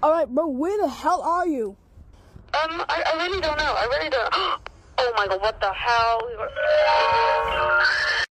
Alright, bro, where the hell are you? I really don't know. I really don't. Oh my god, what the hell?